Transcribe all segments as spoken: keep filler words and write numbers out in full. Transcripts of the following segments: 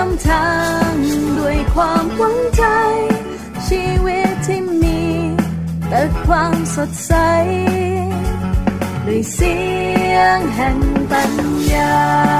ำทางด้วยความหวังใจชีวิตที่มีแต่ความสดใสด้วยเสียงแห่งปัญญา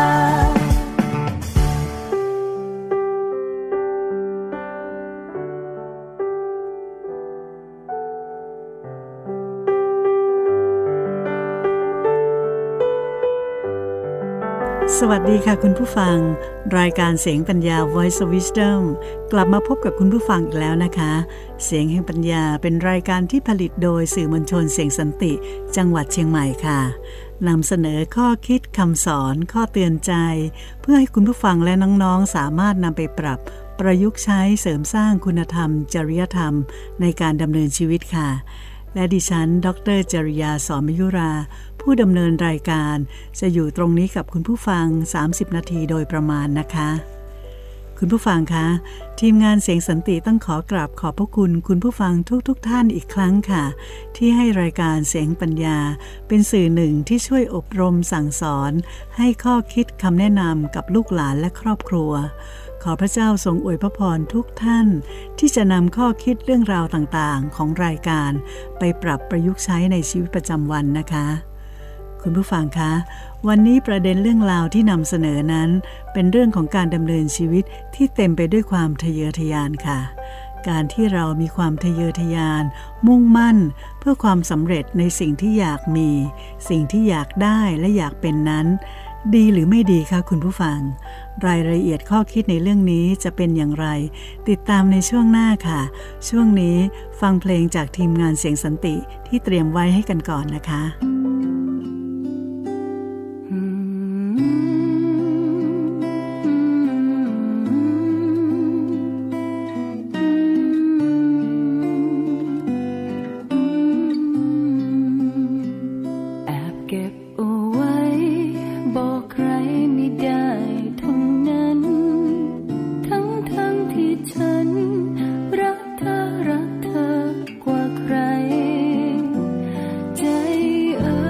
สวัสดีค่ะคุณผู้ฟังรายการเสียงปัญญา Voice of Wisdom กลับมาพบกับคุณผู้ฟังอีกแล้วนะคะเสียงแห่งปัญญาเป็นรายการที่ผลิตโดยสื่อมวลชนเสียงสันติจังหวัดเชียงใหม่ค่ะนำเสนอข้อคิดคำสอนข้อเตือนใจเพื่อให้คุณผู้ฟังและน้องๆสามารถนำไปปรับประยุกต์ใช้เสริมสร้างคุณธรรมจริยธรรมในการดำเนินชีวิตค่ะและดิฉันดร.จริยา สอนมยุราผู้ดำเนินรายการจะอยู่ตรงนี้กับคุณผู้ฟังสามสิบนาทีโดยประมาณนะคะคุณผู้ฟังคะทีมงานเสียงสันติต้องขอกราบขอบพระคุณคุณผู้ฟังทุกๆ ท่านอีกครั้งค่ะที่ให้รายการเสียงปัญญาเป็นสื่อหนึ่งที่ช่วยอบรมสั่งสอนให้ข้อคิดคำแนะนำกับลูกหลานและครอบครัวขอพระเจ้าทรงอวยพระพรทุกท่านที่จะนำข้อคิดเรื่องราวต่างๆของรายการไปปรับประยุกต์ใช้ในชีวิตประจำวันนะคะคุณผู้ฟังคะวันนี้ประเด็นเรื่องราวที่นำเสนอนั้นเป็นเรื่องของการดำเนินชีวิตที่เต็มไปด้วยความทะเยอทะยานค่ะการที่เรามีความทะเยอทะยานมุ่งมั่นเพื่อความสำเร็จในสิ่งที่อยากมีสิ่งที่อยากได้และอยากเป็นนั้นดีหรือไม่ดีคะคุณผู้ฟังรายละเอียดข้อคิดในเรื่องนี้จะเป็นอย่างไรติดตามในช่วงหน้าค่ะช่วงนี้ฟังเพลงจากทีมงานเสียงสันติที่เตรียมไว้ให้กันก่อนนะคะใจเอ่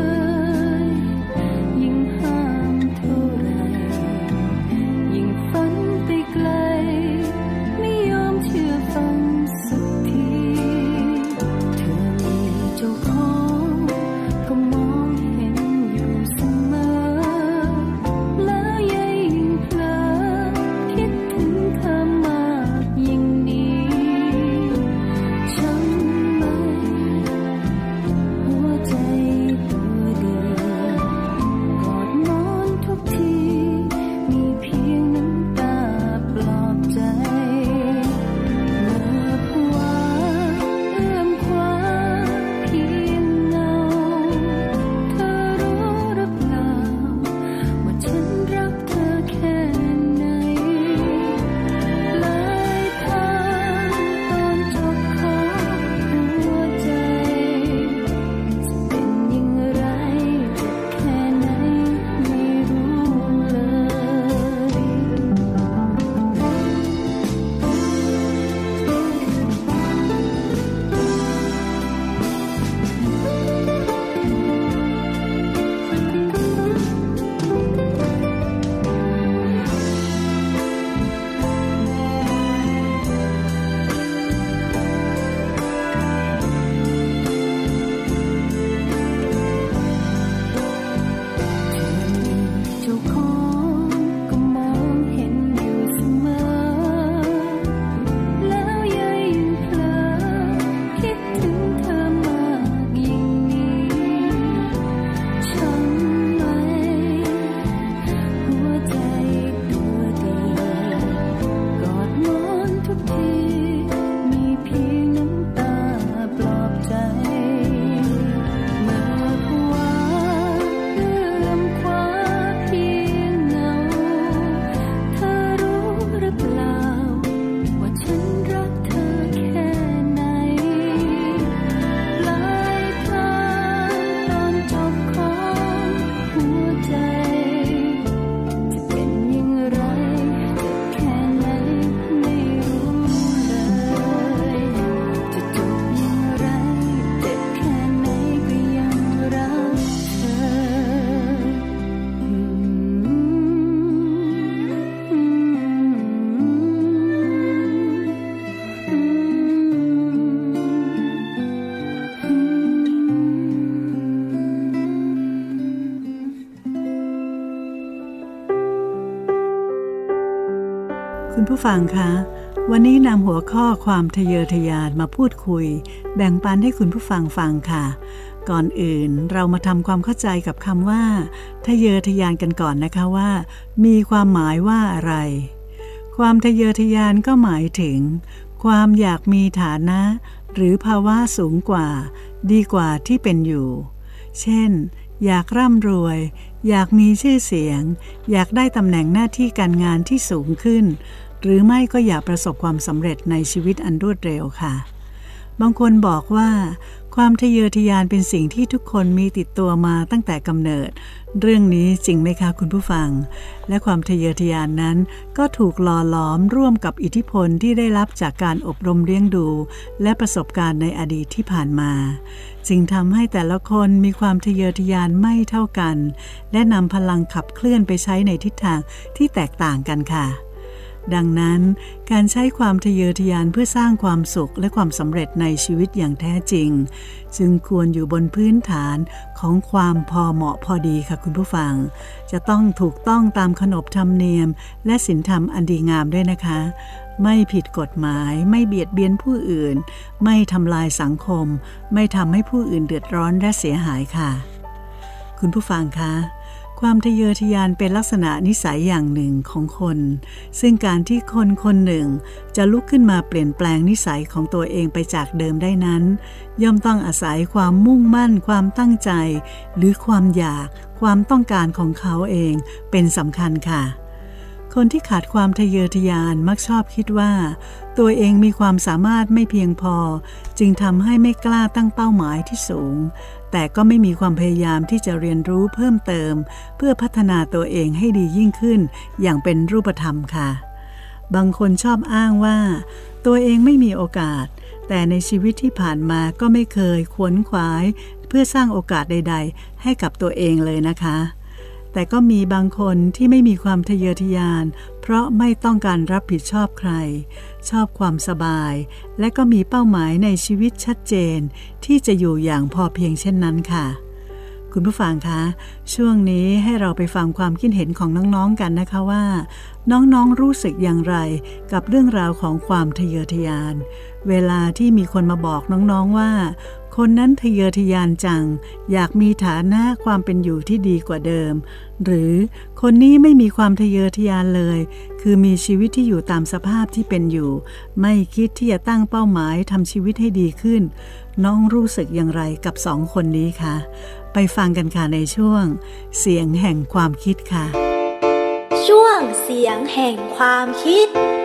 คุณผู้ฟังคะวันนี้นำหัวข้อความทะเยอทะยานมาพูดคุยแบ่งปันให้คุณผู้ฟังฟังค่ะก่อนอื่นเรามาทำความเข้าใจกับคำว่าทะเยอทะยานกันก่อนนะคะว่ามีความหมายว่าอะไรความทะเยอทะยานก็หมายถึงความอยากมีฐานะหรือภาวะสูงกว่าดีกว่าที่เป็นอยู่เช่นอยากร่ำรวยอยากมีชื่อเสียงอยากได้ตำแหน่งหน้าที่การงานที่สูงขึ้นหรือไม่ก็อยากประสบความสำเร็จในชีวิตอันรวดเร็วค่ะบางคนบอกว่าความทะเยอทะยานเป็นสิ่งที่ทุกคนมีติดตัวมาตั้งแต่กำเนิดเรื่องนี้จริงไหมคะคุณผู้ฟังและความทะเยอทะยานนั้นก็ถูกหล่อหลอมร่วมกับอิทธิพลที่ได้รับจากการอบรมเลี้ยงดูและประสบการณ์ในอดีตที่ผ่านมาจึงทำให้แต่ละคนมีความทะเยอทะยานไม่เท่ากันและนำพลังขับเคลื่อนไปใช้ในทิศทางที่แตกต่างกันค่ะดังนั้นการใช้ความทะเยอทะยานเพื่อสร้างความสุขและความสำเร็จในชีวิตอย่างแท้จริงจึงควรอยู่บนพื้นฐานของความพอเหมาะพอดีค่ะคุณผู้ฟังจะต้องถูกต้องตามขนบธรรมเนียมและศีลธรรมอันดีงามด้วยนะคะไม่ผิดกฎหมายไม่เบียดเบียนผู้อื่นไม่ทำลายสังคมไม่ทำให้ผู้อื่นเดือดร้อนและเสียหายค่ะคุณผู้ฟังคะความทะเยอทะยานเป็นลักษณะนิสัยอย่างหนึ่งของคนซึ่งการที่คนคนหนึ่งจะลุกขึ้นมาเปลี่ยนแปลงนิสัยของตัวเองไปจากเดิมได้นั้นย่อมต้องอาศัยความมุ่งมั่นความตั้งใจหรือความอยากความต้องการของเขาเองเป็นสำคัญค่ะคนที่ขาดความทะเยอทะยานมักชอบคิดว่าตัวเองมีความสามารถไม่เพียงพอจึงทำให้ไม่กล้าตั้งเป้าหมายที่สูงแต่ก็ไม่มีความพยายามที่จะเรียนรู้เพิ่มเติมเพื่อพัฒนาตัวเองให้ดียิ่งขึ้นอย่างเป็นรูปธรรมค่ะบางคนชอบอ้างว่าตัวเองไม่มีโอกาสแต่ในชีวิตที่ผ่านมาก็ไม่เคยขวนขวายเพื่อสร้างโอกาสใดๆให้กับตัวเองเลยนะคะแต่ก็มีบางคนที่ไม่มีความทะเยอทะยานเพราะไม่ต้องการรับผิดชอบใครชอบความสบายและก็มีเป้าหมายในชีวิตชัดเจนที่จะอยู่อย่างพอเพียงเช่นนั้นค่ะคุณผู้ฟังคะช่วงนี้ให้เราไปฟังความคิดเห็นของน้องๆกันนะคะว่าน้องๆรู้สึกอย่างไรกับเรื่องราวของความทะเยอทะยานเวลาที่มีคนมาบอกน้องๆว่าคนนั้นทะเยอทะยานจังอยากมีฐานะความเป็นอยู่ที่ดีกว่าเดิมหรือคนนี้ไม่มีความทะเยอทะยานเลยคือมีชีวิตที่อยู่ตามสภาพที่เป็นอยู่ไม่คิดที่จะตั้งเป้าหมายทำชีวิตให้ดีขึ้นน้องรู้สึกอย่างไรกับสองคนนี้คะไปฟังกันค่ะในช่วงเสียงแห่งความคิดค่ะช่วงเสียงแห่งความคิด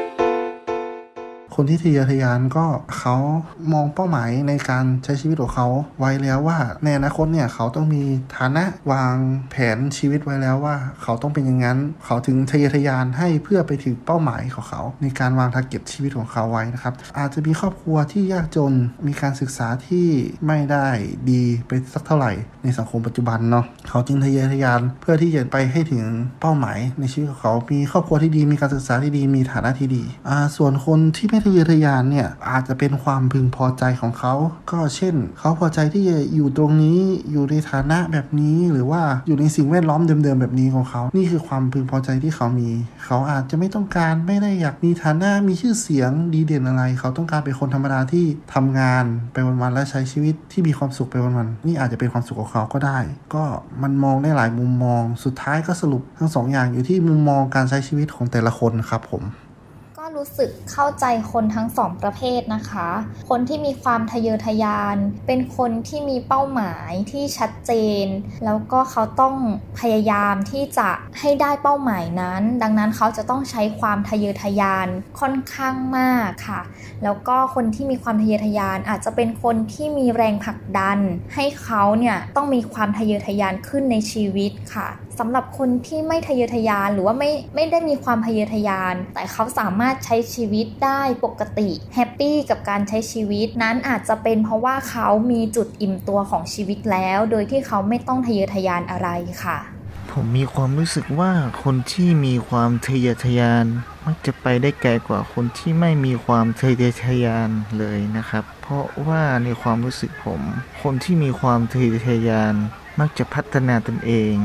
คนที่ทะเยอทะยานก็เขามองเป้าหมายในการใช้ชีวิตของเขาไว้แล้วว่าในอนาคตเนี่ยเขาต้องมีฐานะวางแผนชีวิตไว้แล้วว่าเขาต้องเป็นอย่างนั้นเขาถึงทะเยอทะยานให้เพื่อไปถึงเป้าหมายของเขาในการวางทาร์เก็ตชีวิตของเขาไว้นะครับอาจจะมีครอบครัวที่ยากจนมีการศึกษาที่ไม่ได้ดีไปสักเท่าไหร่ในสังคมปัจจุบันเนาะเขาจึงทะเยอทะยานเพื่อที่จะไปให้ถึงเป้าหมายในชีวิตของเขามีครอบครัวที่ดีมีการศึกษาที่ดีมีฐานะที่ดีอ่าส่วนคนที่ไม่ทะเยอทะยานเนี่ยอาจจะเป็นความพึงพอใจของเขาก็เช่นเขาพอใจที่จะอยู่ตรงนี้อยู่ในฐานะแบบนี้หรือว่าอยู่ในสิ่งแวดล้อมเดิมๆแบบนี้ของเขานี่คือความพึงพอใจที่เขามีเขาอาจจะไม่ต้องการไม่ได้อยากมีฐานะมีชื่อเสียงดีเด่นอะไรเขาต้องการเป็นคนธรรมดาที่ทำงานไปวันๆและใช้ชีวิตที่มีความสุขไปวันๆนี่อาจจะเป็นความสุขของเขาก็ได้ก็มันมองได้หลายมุมมองสุดท้ายก็สรุปทั้งสองอย่างอยู่ที่มุมมองการใช้ชีวิตของแต่ละคนครับผมรู้สึกเข้าใจคนทั้งสองประเภทนะคะคนที่มีความทะเยอทะยานเป็นคนที่มีเป้าหมายที่ชัดเจนแล้วก็เขาต้องพยายามที่จะให้ได้เป้าหมายนั้นดังนั้นเขาจะต้องใช้ความทะเยอทะยานค่อนข้างมากค่ะแล้วก็คนที่มีความทะเยอทะยานอาจจะเป็นคนที่มีแรงผลักดันให้เขาเนี่ยต้องมีความทะเยอทะยานขึ้นในชีวิตค่ะสำหรับคนที่ไม่ทะเยอทะยานหรือว่าไม่ไม่ได้มีความทะเยอทะยานแต่เขาสามารถใช้ชีวิตได้ปกติแฮปปี้กับการใช้ชีวิตนั้นอาจจะเป็นเพราะว่าเขามีจุดอิ่มตัวของชีวิตแล้วโดยที่เขาไม่ต้องทะเยอทะยานอะไรค่ะผมมีความรู้สึกว่าคนที่มีความทะเยอทะยานมักจะไปได้ไกลกว่าคนที่ไม่มีความทะเยอทะยานเลยนะครับเพราะว่าในความรู้สึกผมคนที่มีความทะเยอทะยานมักจะพัฒนาตนเองใน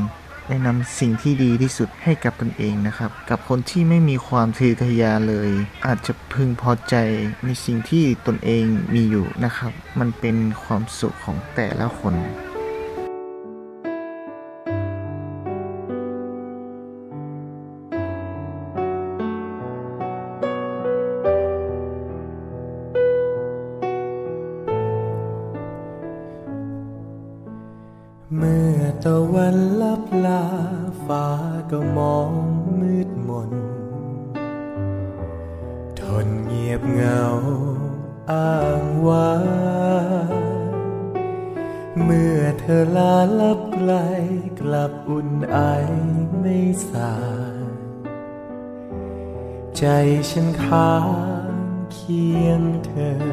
แนะนำสิ่งที่ดีที่สุดให้กับตนเองนะครับกับคนที่ไม่มีความทะเยอทะยานเลยอาจจะพึงพอใจในสิ่งที่ตนเองมีอยู่นะครับมันเป็นความสุขของแต่ละคนเมื่อตะวันลับลาฟ้าก็มองมืดมนทนเงียบเหงาอ้างว้างเมื่อเธอลาลับไกลกลับอุ่นไอไม่สางใจฉันค้างเคียงเธอ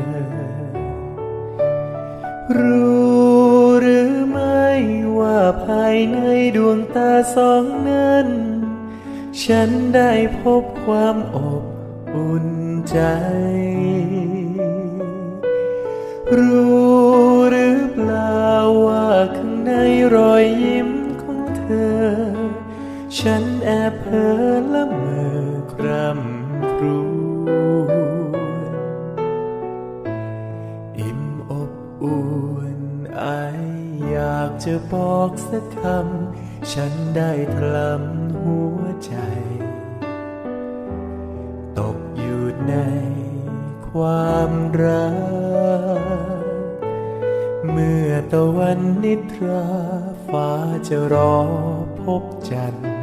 รู้หรือไม่ว่าภายในดวงตาสองนั้นฉันได้พบความอบอุ่นใจรู้หรือเปล่าว่าข้างในรอยยิ้มของเธอฉันแอบเพ้อละเมอคร่ำครวญอิ่มอบอุ่นไออยากจะบอกสักคำฉันได้ทะล้ำหัวใจตกอยู่ในความรักเมื่อตะวันนิทราฟ้าจะรอพบจันทร์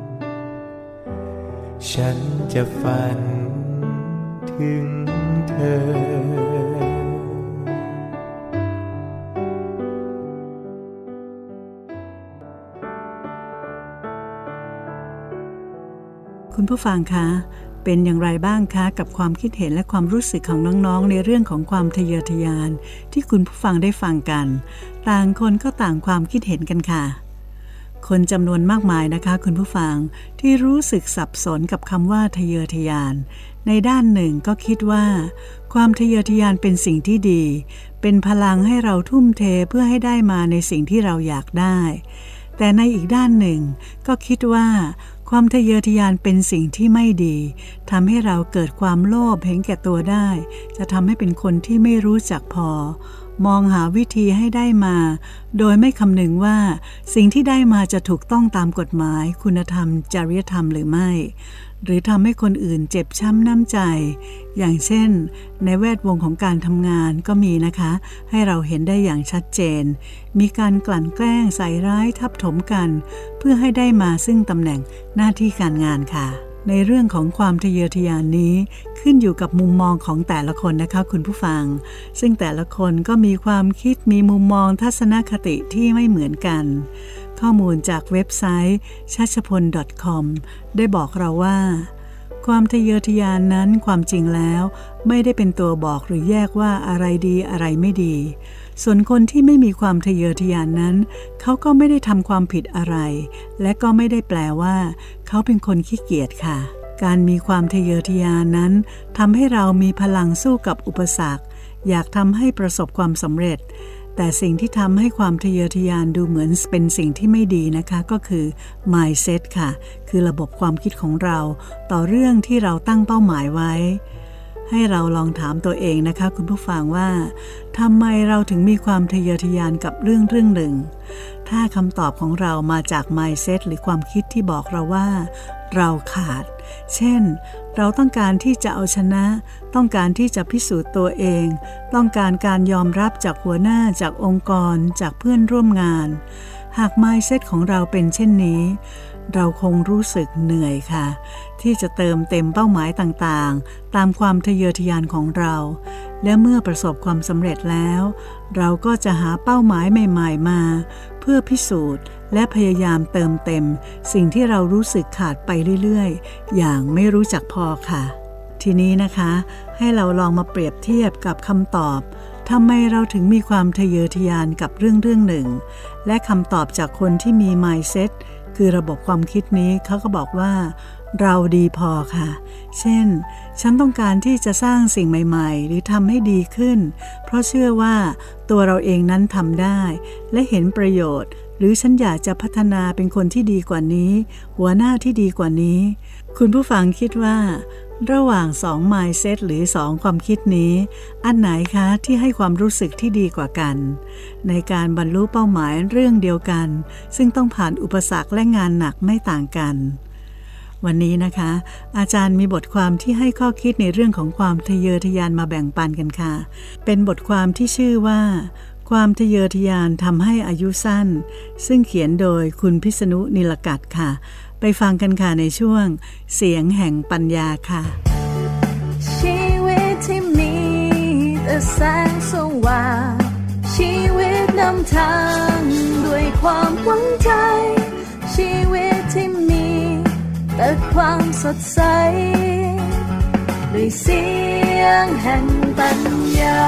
ฉันจะฝันถึงเธอคุณผู้ฟังคะเป็นอย่างไรบ้างคะกับความคิดเห็นและความรู้สึกของน้องๆในเรื่องของความทะเยอทะยานที่คุณผู้ฟังได้ฟังกันต่างคนก็ต่างความคิดเห็นกันค่ะคนจำนวนมากมายนะคะคุณผู้ฟังที่รู้สึกสับสนกับคำว่าทะเยอทะยานในด้านหนึ่งก็คิดว่าความทะเยอทะยานเป็นสิ่งที่ดีเป็นพลังให้เราทุ่มเทเพื่อให้ได้มาในสิ่งที่เราอยากได้แต่ในอีกด้านหนึ่งก็คิดว่าความทะเยอทะยานเป็นสิ่งที่ไม่ดีทำให้เราเกิดความโลภเห็นแก่ตัวได้จะทำให้เป็นคนที่ไม่รู้จักพอมองหาวิธีให้ได้มาโดยไม่คำนึงว่าสิ่งที่ได้มาจะถูกต้องตามกฎหมายคุณธรรมจริยธรรมหรือไม่หรือทำให้คนอื่นเจ็บช้ำน้ำใจอย่างเช่นในแวดวงของการทำงานก็มีนะคะให้เราเห็นได้อย่างชัดเจนมีการกลั่นแกล้งใส่ร้ายทับถมกันเพื่อให้ได้มาซึ่งตำแหน่งหน้าที่การงานค่ะในเรื่องของความทะเยอทะยานนี้ขึ้นอยู่กับมุมมองของแต่ละคนนะคะคุณผู้ฟังซึ่งแต่ละคนก็มีความคิดมีมุมมองทัศนคติที่ไม่เหมือนกันข้อมูลจากเว็บไซต์ ชัชพล ดอท คอม ได้บอกเราว่าความทะเยอทะยานนั้นความจริงแล้วไม่ได้เป็นตัวบอกหรือแยกว่าอะไรดีอะไรไม่ดีส่วนคนที่ไม่มีความทะเยอทะยานนั้นเขาก็ไม่ได้ทำความผิดอะไรและก็ไม่ได้แปลว่าเขาเป็นคนขี้เกียจค่ะการมีความทะเยอทะยานนั้นทำให้เรามีพลังสู้กับอุปสรรคอยากทำให้ประสบความสำเร็จแต่สิ่งที่ทำให้ความทะเยอทะยานดูเหมือนเป็นสิ่งที่ไม่ดีนะคะก็คือ mindset ค่ะคือระบบความคิดของเราต่อเรื่องที่เราตั้งเป้าหมายไว้ให้เราลองถามตัวเองนะคะคุณผู้ฟังว่าทำไมเราถึงมีความทะเยอทะยานกับเรื่องเรื่องหนึ่งถ้าคำตอบของเรามาจาก mindset หรือความคิดที่บอกเราว่าเราขาดเช่นเราต้องการที่จะเอาชนะต้องการที่จะพิสูจน์ตัวเองต้องการการยอมรับจากหัวหน้าจากองค์กรจากเพื่อนร่วมงานหาก mindset ของเราเป็นเช่นนี้เราคงรู้สึกเหนื่อยค่ะที่จะเติมเต็มเป้าหมายต่างๆตามความทะเยอทะยานของเราและเมื่อประสบความสำเร็จแล้วเราก็จะหาเป้าหมายใหม่ๆมาเพื่อพิสูจน์และพยายามเติมเต็มสิ่งที่เรารู้สึกขาดไปเรื่อยๆอย่างไม่รู้จักพอค่ะทีนี้นะคะให้เราลองมาเปรียบเทียบกับคำตอบทำไมเราถึงมีความทะเยอทะยานกับเรื่องเรื่องหนึ่งและคำตอบจากคนที่มี mindset คือระบบความคิดนี้เขาก็บอกว่าเราดีพอค่ะเช่นฉันต้องการที่จะสร้างสิ่งใหม่ๆหรือทำให้ดีขึ้นเพราะเชื่อว่าตัวเราเองนั้นทำได้และเห็นประโยชน์หรือฉันอยากจะพัฒนาเป็นคนที่ดีกว่านี้หัวหน้าที่ดีกว่านี้คุณผู้ฟังคิดว่าระหว่างสอง mindset หรือสองความคิดนี้อันไหนคะที่ให้ความรู้สึกที่ดีกว่ากันในการบรรลุเป้าหมายเรื่องเดียวกันซึ่งต้องผ่านอุปสรรคและงานหนักไม่ต่างกันวันนี้นะคะอาจารย์มีบทความที่ให้ข้อคิดในเรื่องของความทะเยอทะยานมาแบ่งปันกันค่ะเป็นบทความที่ชื่อว่าความทะเยอทะยานทำให้อายุสั้นซึ่งเขียนโดยคุณพิษณุนิลกัตค่ะไปฟังกันค่ะในช่วงเสียงแห่งปัญญาค่ะชีวิตที่มีแต่แสงสว่างชีวิตนำทางด้วยความหวังใจชีวิตที่มีแต่ความสดใสด้วยเสียงแห่งปัญญา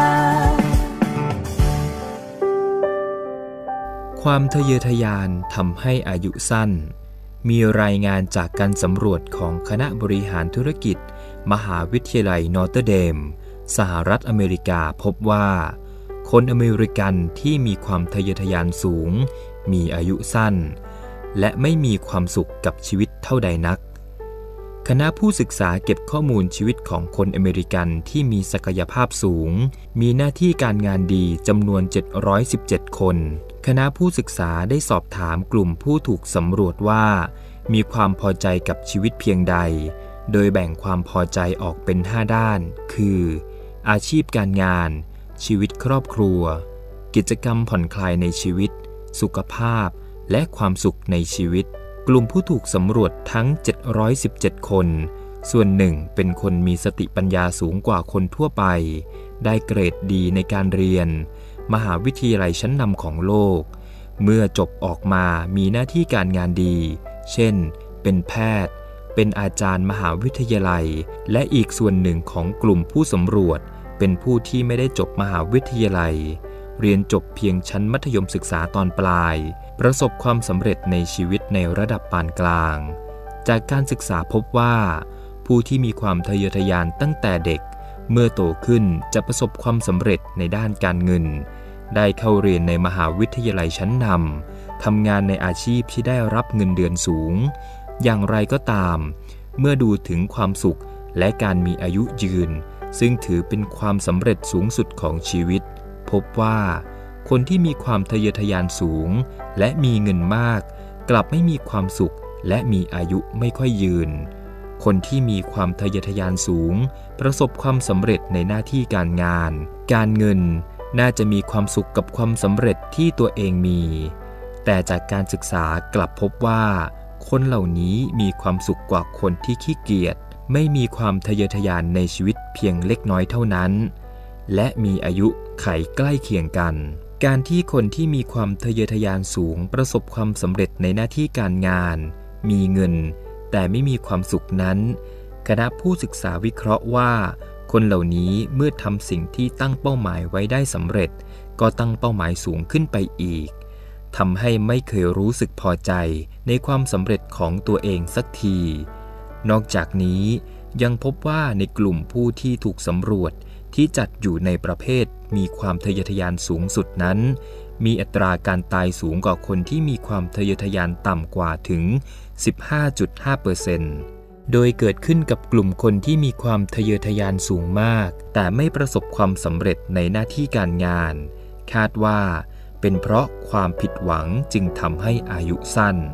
ความทะเยอทะยานทำให้อายุสั้นมีรายงานจากการสำรวจของคณะบริหารธุรกิจมหาวิทยาลัยนอร์เทอร์เดมสหรัฐอเมริกาพบว่าคนอเมริกันที่มีความทะเยอทะยานสูงมีอายุสั้นและไม่มีความสุขกับชีวิตเท่าใดนักคณะผู้ศึกษาเก็บข้อมูลชีวิตของคนอเมริกันที่มีศักยภาพสูงมีหน้าที่การงานดีจำนวนเจ็ดร้อยสิบเจ็ดคนคณะผู้ศึกษาได้สอบถามกลุ่มผู้ถูกสำรวจว่ามีความพอใจกับชีวิตเพียงใดโดยแบ่งความพอใจออกเป็นห้าด้านคืออาชีพการงานชีวิตครอบครัวกิจกรรมผ่อนคลายในชีวิตสุขภาพและความสุขในชีวิตกลุ่มผู้ถูกสำรวจทั้งเจ็ดร้อยสิบเจ็ดคนส่วนหนึ่งเป็นคนมีสติปัญญาสูงกว่าคนทั่วไปได้เกรดดีในการเรียนมหาวิทยาลัยชั้นนำของโลกเมื่อจบออกมามีหน้าที่การงานดีเช่นเป็นแพทย์เป็นอาจารย์มหาวิทยาลัยและอีกส่วนหนึ่งของกลุ่มผู้สำรวจเป็นผู้ที่ไม่ได้จบมหาวิทยาลัยเรียนจบเพียงชั้นมัธยมศึกษาตอนปลายประสบความสำเร็จในชีวิตในระดับปานกลางจากการศึกษาพบว่าผู้ที่มีความทะเยอทะยานตั้งแต่เด็กเมื่อโตขึ้นจะประสบความสำเร็จในด้านการเงินได้เข้าเรียนในมหาวิทยาลัยชั้นนำทำงานในอาชีพที่ได้รับเงินเดือนสูงอย่างไรก็ตามเมื่อดูถึงความสุขและการมีอายุยืนซึ่งถือเป็นความสำเร็จสูงสุดของชีวิตพบว่าคนที่มีความทะเยอทะยานสูงและมีเงินมากกลับไม่มีความสุขและมีอายุไม่ค่อยยืนคนที่มีความทะเยอทะยานสูงประสบความสำเร็จในหน้าที่การงานการเงินน่าจะมีความสุขกับความสำเร็จที่ตัวเองมีแต่จากการศึกษากลับพบว่าคนเหล่านี้มีความสุขกว่าคนที่ขี้เกียจไม่มีความทะเยอทะยานในชีวิตเพียงเล็กน้อยเท่านั้นและมีอายุไขใกล้เคียงกันการที่คนที่มีความทะเยอทะยานสูงประสบความสำเร็จในหน้าที่การงานมีเงินแต่ไม่มีความสุขนั้นคณะผู้ศึกษาวิเคราะห์ว่าคนเหล่านี้เมื่อทำสิ่งที่ตั้งเป้าหมายไว้ได้สำเร็จก็ตั้งเป้าหมายสูงขึ้นไปอีกทำให้ไม่เคยรู้สึกพอใจในความสำเร็จของตัวเองสักทีนอกจากนี้ยังพบว่าในกลุ่มผู้ที่ถูกสำรวจที่จัดอยู่ในประเภทมีความทะเยอทะยานสูงสุดนั้นมีอัตราการตายสูงกว่าคนที่มีความทะเยอทะยานต่ำกว่าถึง สิบห้าจุดห้าเปอร์เซ็นต์ โดยเกิดขึ้นกับกลุ่มคนที่มีความทะเยอทะยานสูงมากแต่ไม่ประสบความสำเร็จในหน้าที่การงานคาดว่าเป็นเพราะความผิดหวังจึงทำให้อายุสั้น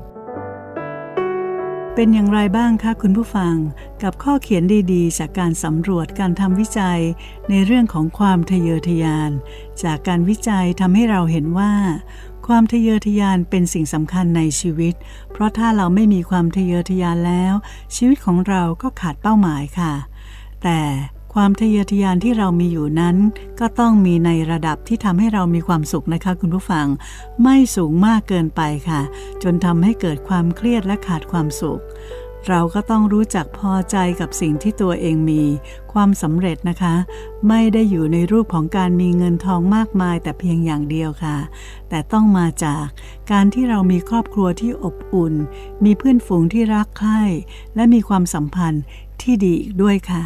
เป็นอย่างไรบ้างคะคุณผู้ฟังกับข้อเขียนดีๆจากการสำรวจการทำวิจัยในเรื่องของความทะเยอทะยานจากการวิจัยทำให้เราเห็นว่าความทะเยอทะยานเป็นสิ่งสำคัญในชีวิตเพราะถ้าเราไม่มีความทะเยอทะยานแล้วชีวิตของเราก็ขาดเป้าหมายค่ะแต่ความทะเยอทะยานที่เรามีอยู่นั้นก็ต้องมีในระดับที่ทำให้เรามีความสุขนะคะคุณผู้ฟังไม่สูงมากเกินไปค่ะจนทำให้เกิดความเครียดและขาดความสุขเราก็ต้องรู้จักพอใจกับสิ่งที่ตัวเองมีความสำเร็จนะคะไม่ได้อยู่ในรูปของการมีเงินทองมากมายแต่เพียงอย่างเดียวค่ะแต่ต้องมาจากการที่เรามีครอบครัวที่อบอุ่นมีเพื่อนฝูงที่รักใคร่และมีความสัมพันธ์ที่ดีอีกด้วยค่ะ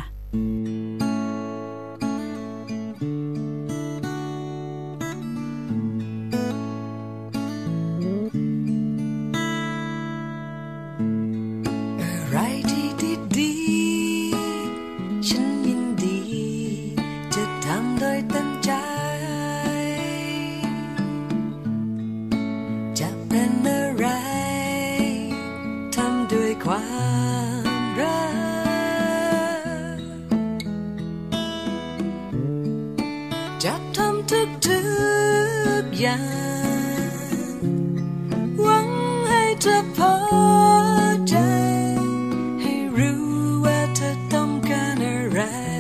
อย่างหวังให้เธอพอใจให้รู้ว่าเธอต้องการอะไร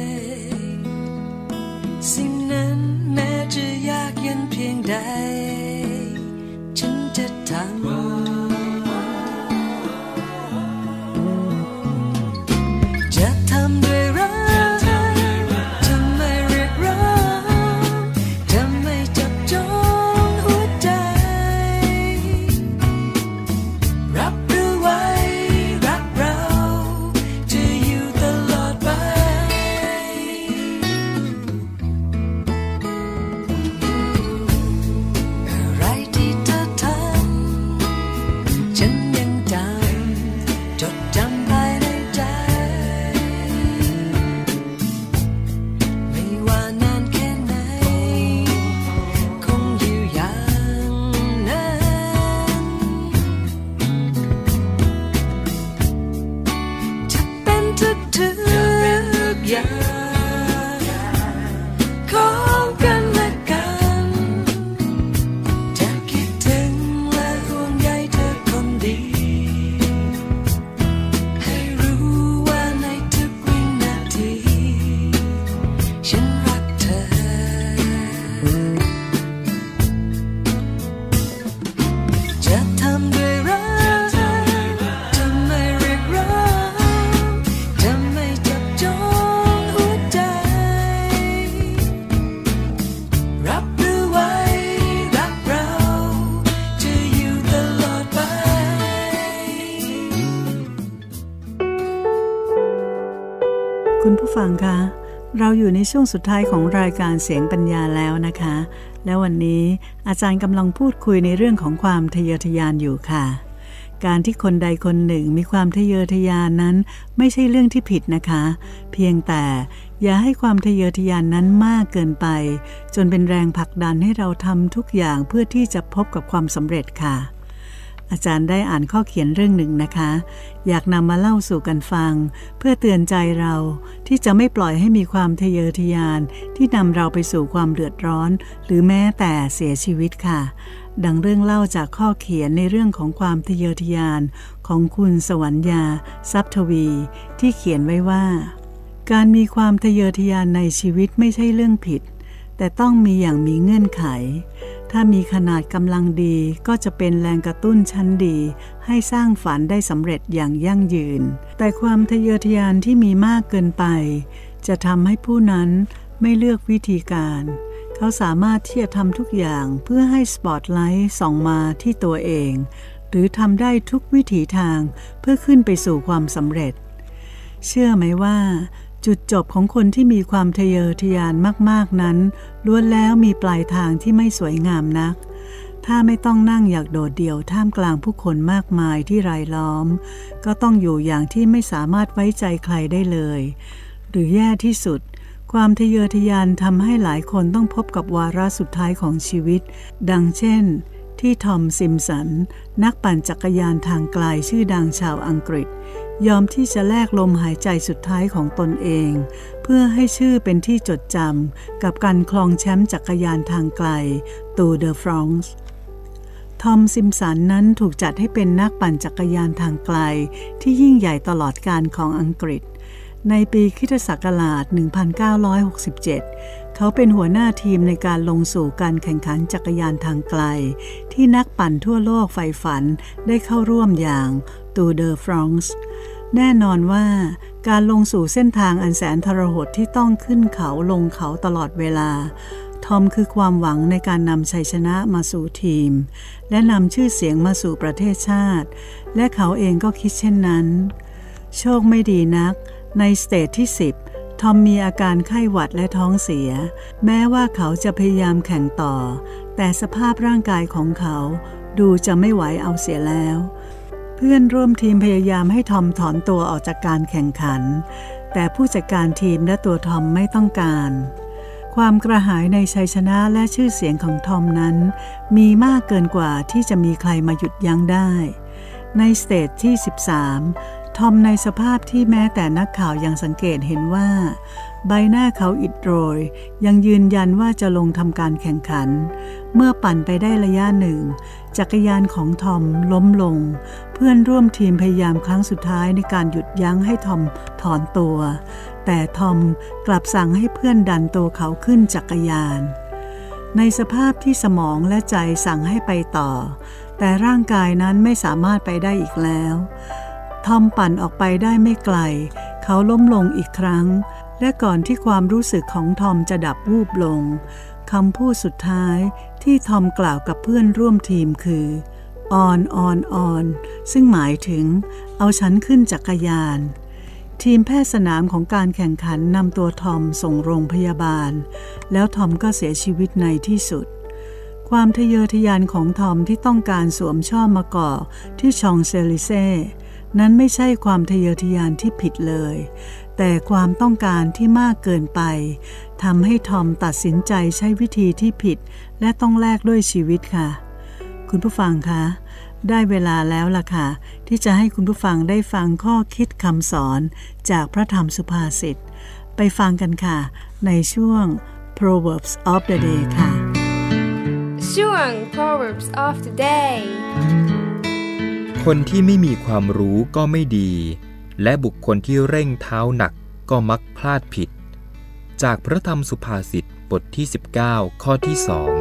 สิ่งนั้นแม้จะยากเย็นเพียงใดฉันจะทำจะทำด้วยรักจะไม่เรียกร้องจะไม่จับจองหัวใจรับรู้ไว้รักเราจะอยู่ตลอดไปอะไรที่เธอทำฉันยังจำจดจำภายในใจไม่ว่านานแค่ไหนคงอยู่อย่างนั้นจะเป็นทุกๆอย่างของกันและกันจะคิดถึงและห่วงใยเธอคนดีให้รู้ว่าในทุกวินาทีฉันรักเธอจะทำด้วยรักจะไม่เรียกร้องจะไม่จับจองหัวใจรับรู้ไว้รักเราจะอยู่ตลอดไปคุณผู้ฟังคะเราอยู่ในช่วงสุดท้ายของรายการเสียงปัญญาแล้วนะคะ และวันนี้อาจารย์กำลังพูดคุยในเรื่องของความทะเยอทะยานอยู่ค่ะ การที่คนใดคนหนึ่งมีความทะเยอทะยานนั้นไม่ใช่เรื่องที่ผิดนะคะ เพียงแต่อย่าให้ความทะเยอทะยานนั้นมากเกินไปจนเป็นแรงผลักดันให้เราทำทุกอย่างเพื่อที่จะพบกับความสำเร็จค่ะ อาจารย์ได้อ่านข้อเขียนเรื่องหนึ่งนะคะ อยากนำมาเล่าสู่กันฟังเพื่อเตือนใจเราที่จะไม่ปล่อยให้มีความทะเยอทะยานที่นำเราไปสู่ความเดือดร้อนหรือแม้แต่เสียชีวิตค่ะ ดังเรื่องเล่าจากข้อเขียนในเรื่องของความทะเยอทะยานของคุณสวรรญาทรัพย์ทวีที่เขียนไว้ว่าการมีความทะเยอทะยานในชีวิตไม่ใช่เรื่องผิดแต่ต้องมีอย่างมีเงื่อนไขถ้ามีขนาดกำลังดีก็จะเป็นแรงกระตุ้นชั้นดีให้สร้างฝันได้สำเร็จอย่างยั่งยืนแต่ความทะเยอทะยานที่มีมากเกินไปจะทำให้ผู้นั้นไม่เลือกวิธีการเขาสามารถที่จะทำทุกอย่างเพื่อให้สปอตไลท์ส่องมาที่ตัวเองหรือทำได้ทุกวิถีทางเพื่อขึ้นไปสู่ความสำเร็จเชื่อไหมว่าจุดจบของคนที่มีความทะเยอทะยานมากๆนั้นล้วนแล้วมีปลายทางที่ไม่สวยงามนักถ้าไม่ต้องนั่งอยากโดดเดี่ยวท่ามกลางผู้คนมากมายที่รายล้อมก็ต้องอยู่อย่างที่ไม่สามารถไว้ใจใครได้เลยหรือแย่ที่สุดความทะเยอทะยานทำให้หลายคนต้องพบกับวาระสุดท้ายของชีวิตดังเช่นที่ทอมซิมสันนักปั่นจักรยานทางไกลชื่อดังชาวอังกฤษยอมที่จะแลกลมหายใจสุดท้ายของตนเองเพื่อให้ชื่อเป็นที่จดจำกับการครองแชมป์จักรยานทางไกลตูเดอฟรองซ์ทอมซิมสันนั้นถูกจัดให้เป็นนักปั่นจักรยานทางไกลที่ยิ่งใหญ่ตลอดกาลของอังกฤษในปีคริสตศักราชหนึ่งพันเก้าร้อยหกสิบเจ็ดเขาเป็นหัวหน้าทีมในการลงสู่การแข่งขันจักรยานทางไกลที่นักปั่นทั่วโลกใฝ่ฝันได้เข้าร่วมอย่างตูเดอฟรองซ์แน่นอนว่าการลงสู่เส้นทางอันแสนทรหดที่ต้องขึ้นเขาลงเขาตลอดเวลาทอมคือความหวังในการนำชัยชนะมาสู่ทีมและนำชื่อเสียงมาสู่ประเทศชาติและเขาเองก็คิดเช่นนั้นโชคไม่ดีนักในสเตจที่สิบทอมมีอาการไข้หวัดและท้องเสียแม้ว่าเขาจะพยายามแข่งต่อแต่สภาพร่างกายของเขาดูจะไม่ไหวเอาเสียแล้วเพื่อนร่วมทีมพยายามให้ทอมถอนตัวออกจากการแข่งขันแต่ผู้จัดการทีมและตัวทอมไม่ต้องการความกระหายในชัยชนะและชื่อเสียงของทอมนั้นมีมากเกินกว่าที่จะมีใครมาหยุดยั้งได้ในสเตจที่สิบสามทอมในสภาพที่แม้แต่นักข่าวยังสังเกตเห็นว่าใบหน้าเขาอิดโรยยังยืนยันว่าจะลงทำการแข่งขันเมื่อปั่นไปได้ระยะหนึ่งจักรยานของทอมล้มลงเพื่อนร่วมทีมพยายามครั้งสุดท้ายในการหยุดยั้งให้ทอมถอนตัวแต่ทอมกลับสั่งให้เพื่อนดันตัวเขาขึ้นจักรยานในสภาพที่สมองและใจสั่งให้ไปต่อแต่ร่างกายนั้นไม่สามารถไปได้อีกแล้วทอมปั่นออกไปได้ไม่ไกลเขาล้มลงอีกครั้งและก่อนที่ความรู้สึกของทอมจะดับวูบลงคำพูดสุดท้ายที่ทอมกล่าวกับเพื่อนร่วมทีมคือออนออนออนซึ่งหมายถึงเอาฉันขึ้นจักรยานทีมแพทย์สนามของการแข่งขันนำตัวทอมส่งโรงพยาบาลแล้วทอมก็เสียชีวิตในที่สุดความทะเยอทะยานของทอมที่ต้องการสวมช่อมะกอกที่ชองเซลิเซ่นั้นไม่ใช่ความทะเยอทะยานที่ผิดเลยแต่ความต้องการที่มากเกินไปทำให้ทอมตัดสินใจใช้วิธีที่ผิดและต้องแลกด้วยชีวิตค่ะคุณผู้ฟังคะได้เวลาแล้วล่ะค่ะที่จะให้คุณผู้ฟังได้ฟังข้อคิดคำสอนจากพระธรรมสุภาษิตไปฟังกันค่ะในช่วง Proverbs of the Day ค่ะช่วง Proverbs of the Day คนที่ไม่มีความรู้ก็ไม่ดีและบุคคลที่เร่งเท้าหนักก็มักพลาดผิดจากพระธรรมสุภาษิตบทที่สิบเก้าข้อที่สอง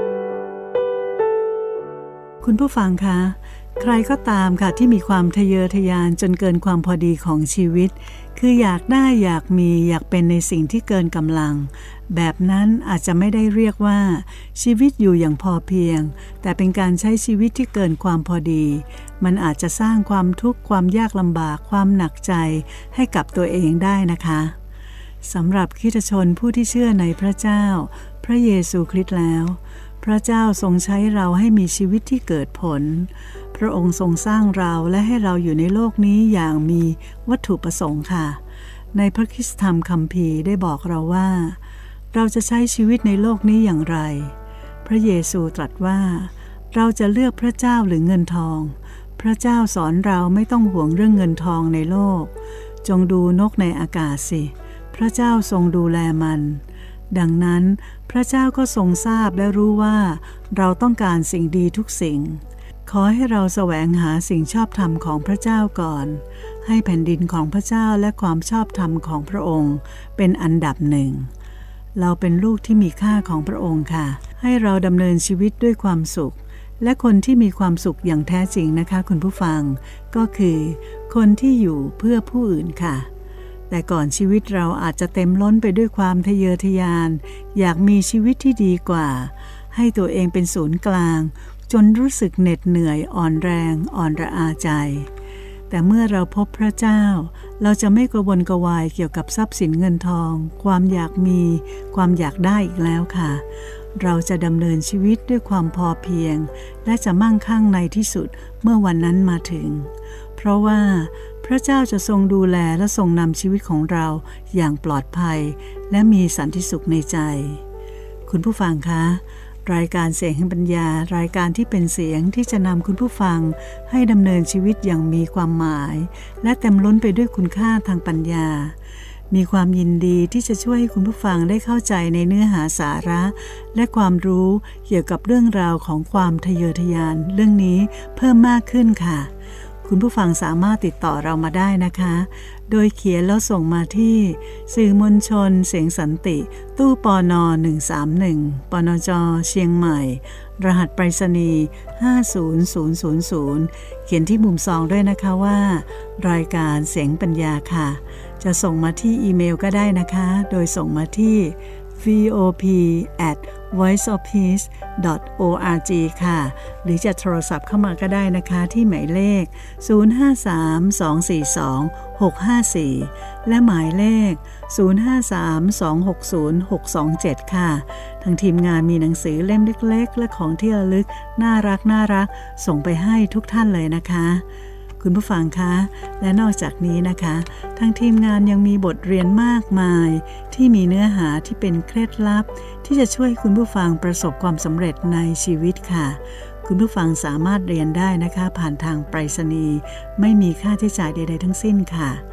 คุณผู้ฟังคะใครก็ตามค่ะที่มีความทะเยอทะยานจนเกินความพอดีของชีวิตคืออยากได้อยากมีอยากเป็นในสิ่งที่เกินกำลังแบบนั้นอาจจะไม่ได้เรียกว่าชีวิตอยู่อย่างพอเพียงแต่เป็นการใช้ชีวิตที่เกินความพอดีมันอาจจะสร้างความทุกข์ความยากลำบากความหนักใจให้กับตัวเองได้นะคะสำหรับคริสตชนผู้ที่เชื่อในพระเจ้าพระเยซูคริสต์แล้วพระเจ้าทรงใช้เราให้มีชีวิตที่เกิดผลพระองค์ทรงสร้างเราและให้เราอยู่ในโลกนี้อย่างมีวัตถุประสงค์ค่ะในพระคริสตธรรมคัมภีร์ได้บอกเราว่าเราจะใช้ชีวิตในโลกนี้อย่างไรพระเยซูตรัสว่าเราจะเลือกพระเจ้าหรือเงินทองพระเจ้าสอนเราไม่ต้องห่วงเรื่องเงินทองในโลกจงดูนกในอากาศสิพระเจ้าทรงดูแลมันดังนั้นพระเจ้าก็ทรงทราบและรู้ว่าเราต้องการสิ่งดีทุกสิ่งขอให้เราแสวงหาสิ่งชอบธรรมของพระเจ้าก่อนให้แผ่นดินของพระเจ้าและความชอบธรรมของพระองค์เป็นอันดับหนึ่งเราเป็นลูกที่มีค่าของพระองค์ค่ะให้เราดำเนินชีวิตด้วยความสุขและคนที่มีความสุขอย่างแท้จริงนะคะคุณผู้ฟังก็คือคนที่อยู่เพื่อผู้อื่นค่ะแต่ก่อนชีวิตเราอาจจะเต็มล้นไปด้วยความทะเยอทะยานอยากมีชีวิตที่ดีกว่าให้ตัวเองเป็นศูนย์กลางจนรู้สึกเหน็ดเหนื่อยอ่อนแรงอ่อนระอาใจแต่เมื่อเราพบพระเจ้าเราจะไม่กระวนกระวายเกี่ยวกับทรัพย์สินเงินทองความอยากมีความอยากได้อีกแล้วค่ะเราจะดำเนินชีวิตด้วยความพอเพียงและจะมั่งคั่งในที่สุดเมื่อวันนั้นมาถึงเพราะว่าพระเจ้าจะทรงดูแลและทรงนำชีวิตของเราอย่างปลอดภัยและมีสันติสุขในใจคุณผู้ฟังคะรายการเสียงแห่งปัญญารายการที่เป็นเสียงที่จะนำคุณผู้ฟังให้ดำเนินชีวิตอย่างมีความหมายและเต็มล้นไปด้วยคุณค่าทางปัญญามีความยินดีที่จะช่วยให้คุณผู้ฟังได้เข้าใจในเนื้อหาสาระและความรู้เกี่ยวกับเรื่องราวของความทะเยอทะยานเรื่องนี้เพิ่มมากขึ้นค่ะคุณผู้ฟังสามารถติดต่อเรามาได้นะคะโดยเขียนแล้วส่งมาที่สื่อมวลชนเสียงสันติตู้ปนหนึ่งสามหนึ่งปนจเชียงใหม่รหัสไปรษณีย์ห้าศูนย์ศูนย์ศูนย์ศูนย์เขียนที่มุมซองด้วยนะคะว่ารายการเสียงปัญญาค่ะจะส่งมาที่อีเมลก็ได้นะคะโดยส่งมาที่ วี โอ พี แอท วอยซ์ ออฟ พีซ ดอท โอ อาร์ จี ค่ะหรือจะโทรศัพท์เข้ามาก็ได้นะคะที่หมายเลขศูนย์ ห้า สาม สอง สี่ สอง หก ห้า สี่และหมายเลขศูนย์ ห้า สาม สอง หก ศูนย์ หก สอง เจ็ดค่ะทางทีมงานมีหนังสือเล่มเล็กๆและของที่ระลึกน่ารักน่ารักส่งไปให้ทุกท่านเลยนะคะคุณผู้ฟังคะและนอกจากนี้นะคะทางทีมงานยังมีบทเรียนมากมายที่มีเนื้อหาที่เป็นเคล็ดลับที่จะช่วยคุณผู้ฟังประสบความสำเร็จในชีวิตค่ะคุณผู้ฟังสามารถเรียนได้นะคะผ่านทางไปรษณีย์ไม่มีค่าใช้จ่ายใดๆทั้งสิ้นค่ะ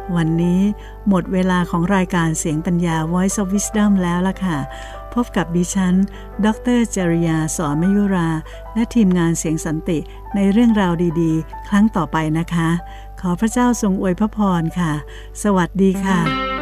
วันนี้หมดเวลาของรายการเสียงปัญญา Voice of Wisdom แล้วล่ะค่ะพบกับดิฉันดร.จริยาสอนมยุราและทีมงานเสียงสันติในเรื่องราวดีๆครั้งต่อไปนะคะขอพระเจ้าทรงอวยพระพรค่ะสวัสดีค่ะ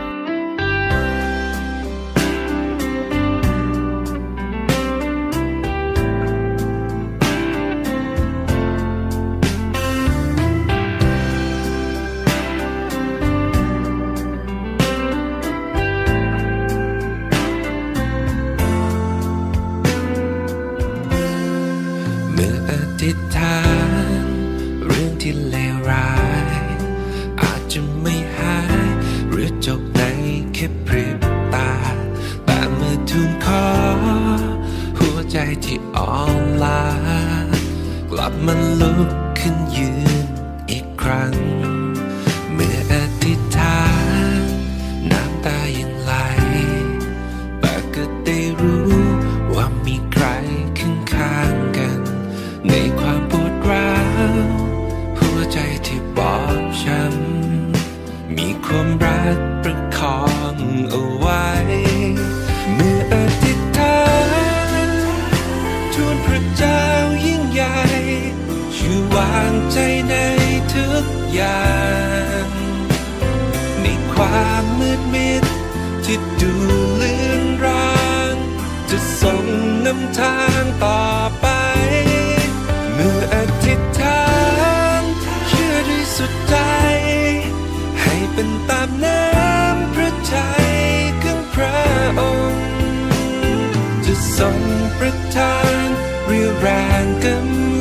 ที่อ่อนล้ากลับมันลุกขึ้นยืนอีกครั้งเมื่ออธิษฐานน้ำตายังไหลแต่ก็ได้รู้ว่ามีใครข้างข้างกันในความปวดร้าวหัวใจที่บอบช้ำมีความรักประคองเอาไว้เมื่ออธิษฐานทูลพระเจ้ายิ่งใหญ่ช่วยวางใจในทุกอย่างในความมืดมิดที่ดูเลือนรางจะส่งนำทางต่อไปเมื่ออธิษฐานเชื่อด้วยสุดใจให้เป็นตามน้ำพระทัยของพระองค์จะทรงประทานเรี่ยวแรงกำ